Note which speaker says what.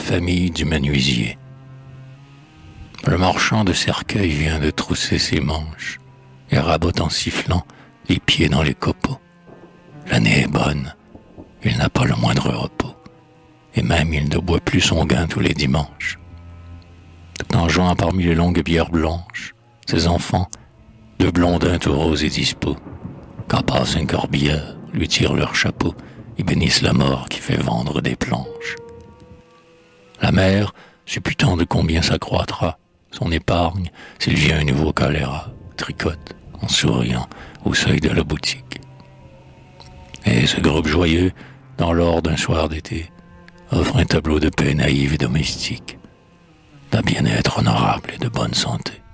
Speaker 1: famille du menuisier. Le marchand de cercueils vient de trousser ses manches et rabote en sifflant les pieds dans les copeaux. L'année est bonne, il n'a pas le moindre repos, et même il ne boit plus son gain tous les dimanches. Tout en jouant parmi les longues bières blanches, ses enfants, deux blondins tout roses et dispos, quand passe un corbillard, lui tirent leur chapeau et bénissent la mort qui fait vendre des planches. La mère, supputant de combien s'accroîtra son épargne s'il vient un nouveau choléra, tricote en souriant au seuil de la boutique. Et ce groupe joyeux, dans l'or d'un soir d'été, offre un tableau de paix naïve et domestique, d'un bien-être honorable et de bonne santé.